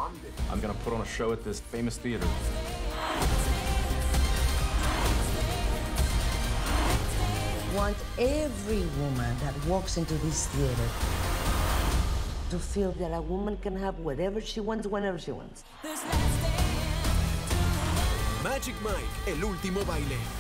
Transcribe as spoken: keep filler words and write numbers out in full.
I'm gonna put on a show at this famous theater. Want every woman that walks into this theater to feel that a woman can have whatever she wants, whenever she wants. Magic Mike, el último baile.